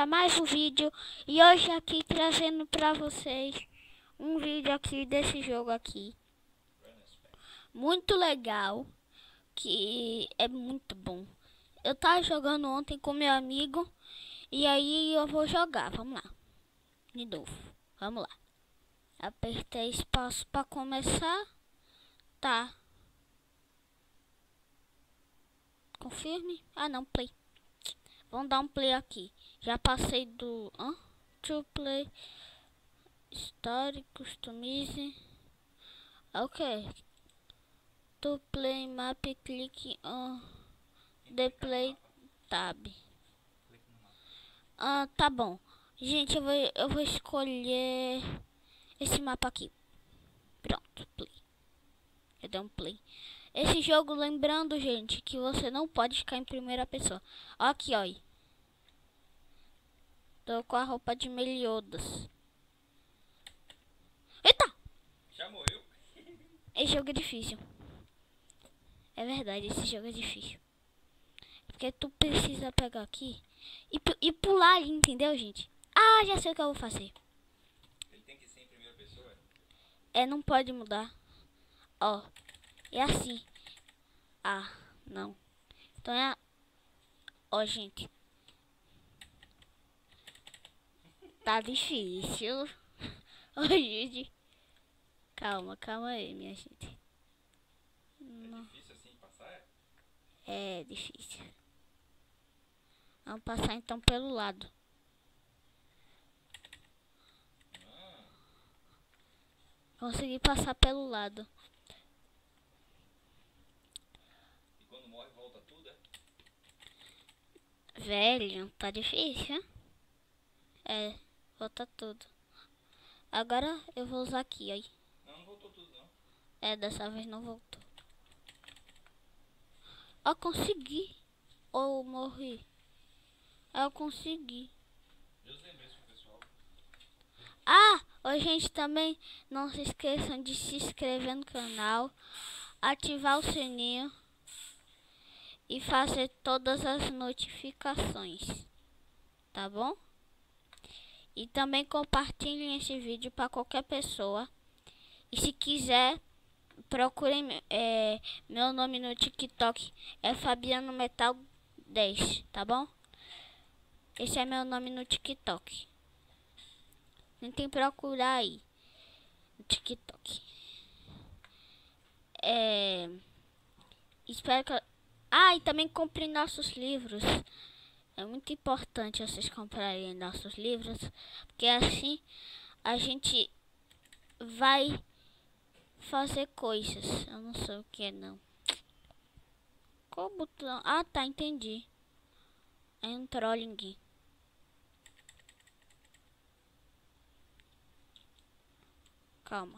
para mais um vídeo. E hoje aqui trazendo para vocês um vídeo aqui desse jogo aqui. Muito legal, que é muito bom. Eu tava jogando ontem com meu amigo e aí eu vou jogar. Vamos lá. De novo. Vamos lá. Apertei espaço para começar. Tá. Confirme. Ah não, play. Vamos dar um play aqui. Já passei do to play. Story, customize. Ok. To play map, clique on the play tab. Tá bom. Gente, eu vou escolher esse mapa aqui. Pronto, play. Eu dei um play. Esse jogo, lembrando, gente, que você não pode ficar em primeira pessoa. Ó aqui, ó. Tô com a roupa de Meliodas. Eita! Já morreu? Esse jogo é difícil. É verdade, esse jogo é difícil. Porque tu precisa pegar aqui e pular ali, entendeu, gente? Ah, já sei o que eu vou fazer. Ele tem que ser em primeira pessoa? É, não pode mudar. Ó, é assim. Ah, não. Então é... Ó, gente. Tá difícil. Ó, gente. Calma aí, minha gente. É difícil assim passar? É difícil. Vamos passar então pelo lado. Consegui passar pelo lado. E quando morre volta tudo, é? Velho, tá difícil, hein? É, volta tudo. Agora eu vou usar aqui, aí. Não voltou tudo não. É, dessa vez não voltou. Ó, consegui. Ou morri. Eu consegui. Deus lembre isso pro pessoal. Oi, gente, também não se esqueçam de se inscrever no canal, ativar o sininho e fazer todas as notificações, tá bom? E também compartilhem esse vídeo para qualquer pessoa. E se quiser, procurem meu nome no TikTok, é Fabiano Metal 10, tá bom? Esse é meu nome no TikTok. Tentem procurar aí no TikTok. Espero que... e também comprem nossos livros. É muito importante vocês comprarem nossos livros, porque assim a gente vai fazer coisas. Eu não sei o que é não. Qual o botão? Ah, tá, entendi. É um trolling. Calma.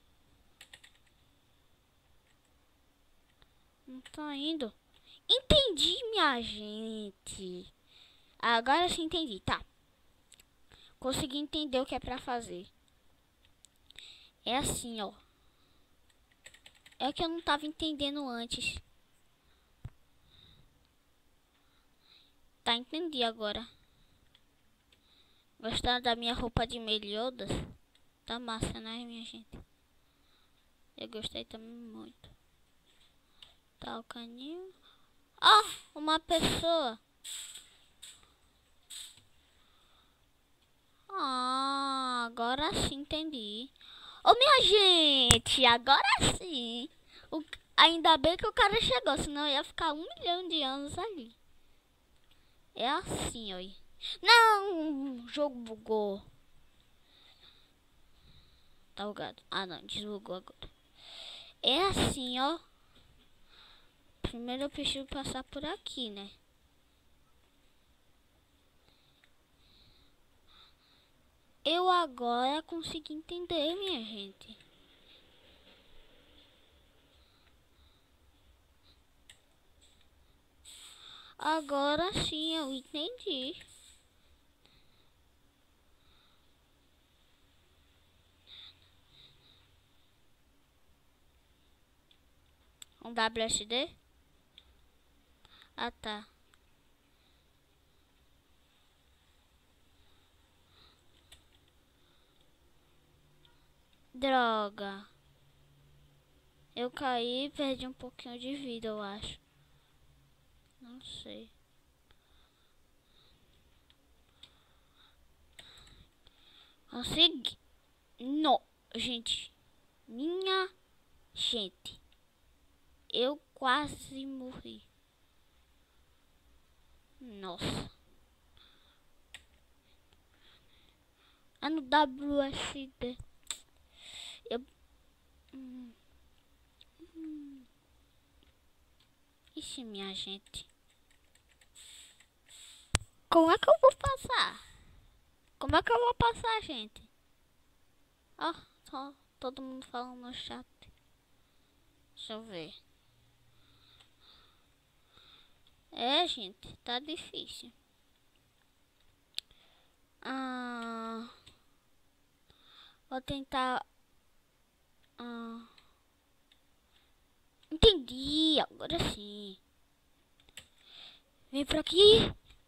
Não tá indo. Entendi, minha gente. Agora sim entendi, tá. Consegui entender o que é pra fazer. É assim, ó. É que eu não tava entendendo antes. Tá, entendi agora. Gostaram da minha roupa de Meliodas? Tá massa, né, minha gente? Eu gostei também muito. Tá o caninho. Uma pessoa. Agora sim entendi. Minha gente, agora sim. Ainda bem que o cara chegou, senão ia ficar 1 milhão de anos ali. É assim, ó. Não, o jogo bugou. Tá bugado. Ah, não, desbugou agora. É assim, ó. Primeiro eu preciso passar por aqui, né? Eu agora consegui entender, minha gente. Agora sim eu entendi. Um WSD? Ah, tá. Droga. Eu caí e perdi um pouquinho de vida, eu acho. Não sei. Consegui. Não, gente. Minha gente. Eu quase morri. Nossa. É no WSD. Ixi, minha gente. Como é que eu vou passar? Como é que eu vou passar, gente? Ó, só todo mundo falando no chat. Deixa eu ver. É, gente, tá difícil. Vou tentar. Entendi, agora sim. Vem por aqui.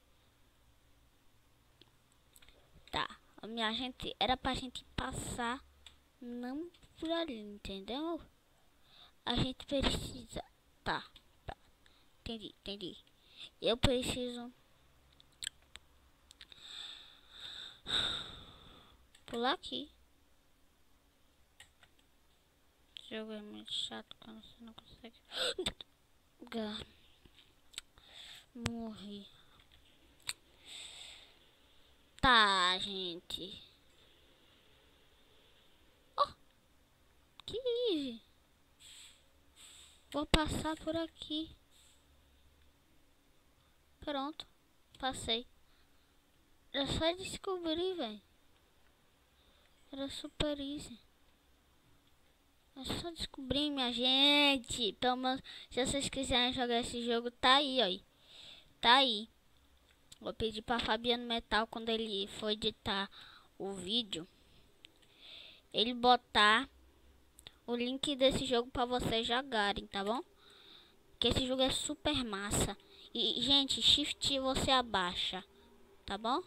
Tá, minha gente, era pra gente passar, não por ali, entendeu? A gente precisa. Tá, entendi. Eu preciso pular aqui. Esse jogo é muito chato quando você não consegue. Morri. Tá, gente. Oh, que easy. Vou passar por aqui. Pronto, passei. Era só descobrir, velho. Era super easy. É só descobrir, minha gente. Toma, se vocês quiserem jogar esse jogo, tá aí, ó. Tá aí. Vou pedir pra Fabiano Metal, quando ele for editar o vídeo, ele botar o link desse jogo pra vocês jogarem, tá bom? Que esse jogo é super massa. E, gente, Shift você abaixa, tá bom?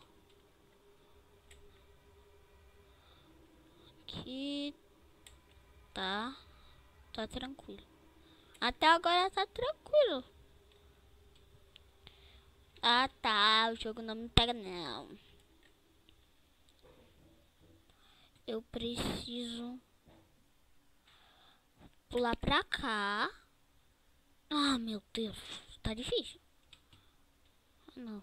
Aqui tá tranquilo. Até agora tá tranquilo. Ah, tá. O jogo não me pega, não. Eu preciso pular pra cá. Ah, meu Deus. Tá difícil. Não.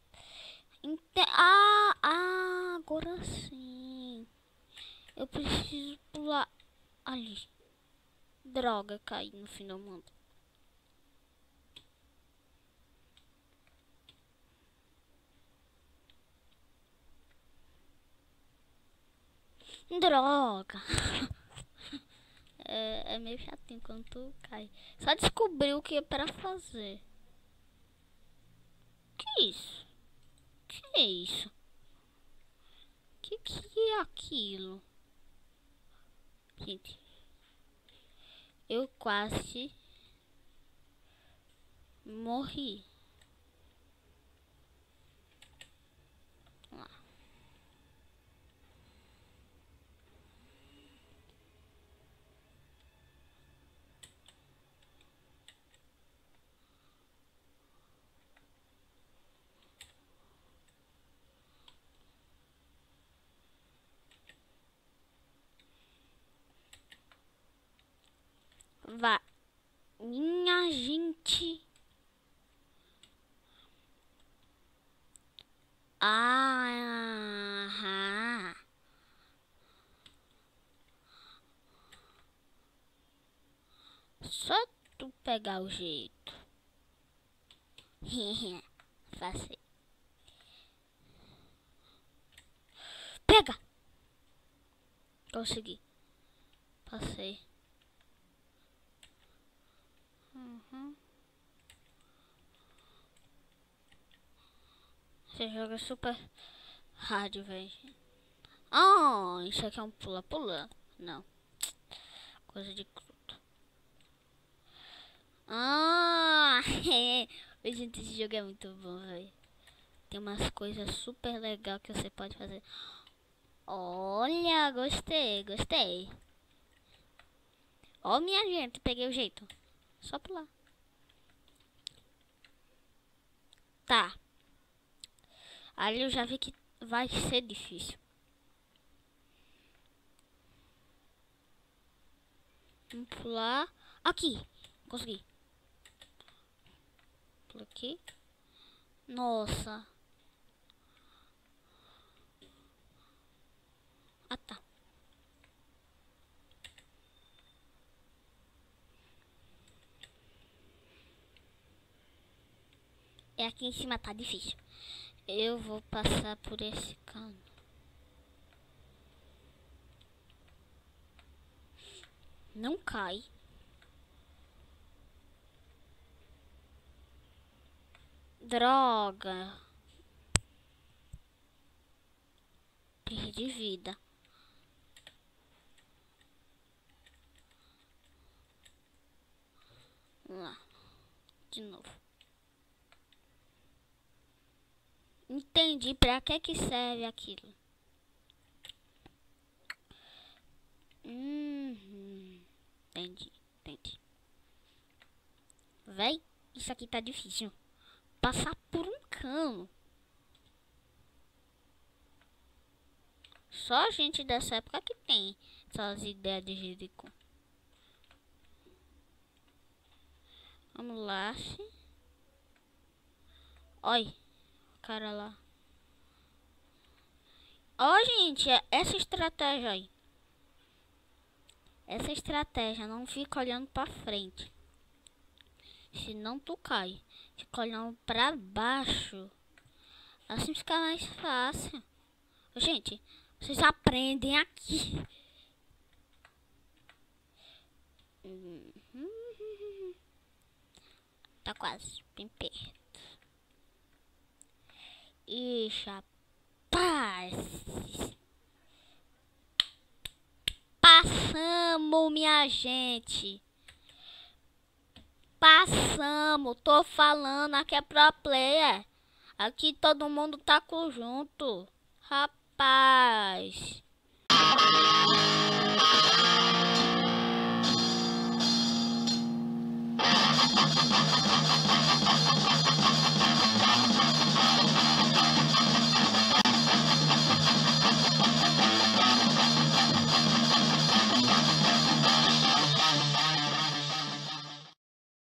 Agora sim. Eu preciso pular ali. Droga, caí no fim do mundo. Droga. É meio chatinho quando tu cai. Só descobri o que é pra fazer. Que isso? Que é isso? Que é aquilo? Gente, eu quase morri. Vamos lá. Vá. Minha gente. Ah. Só tu pegar o jeito. Passei. Pega! Consegui. Passei. Você joga super hard, velho. Isso aqui é um pula-pula? Não. Coisa de cruto. Gente, esse jogo é muito bom, velho. Tem umas coisas super legais que você pode fazer. Olha, gostei. Ó, minha gente, peguei o jeito. Só pular. Tá. Ali eu já vi que vai ser difícil. Vamos pular. Aqui. Consegui. Pula aqui. Nossa. Ah, tá. É aqui em cima, tá difícil. Eu vou passar por esse cano. Não cai. Droga. Perdi vida. Vamos lá. De novo. Entendi pra que serve aquilo. Entendi. Véi, isso aqui tá difícil. Passar por um cano. Só a gente dessa época que tem essas ideias de Jericó. Vamos lá. Olha o cara lá. Ó, gente, essa estratégia aí. Essa estratégia, não fica olhando pra frente. Senão tu cai. Fica olhando pra baixo. Assim fica mais fácil. Gente, vocês aprendem aqui. Tá quase bem perto. Ixi, rapaz. Passamos, minha gente. Passamos. Tô falando, aqui é pro player. Aqui todo mundo tá junto. Rapaz.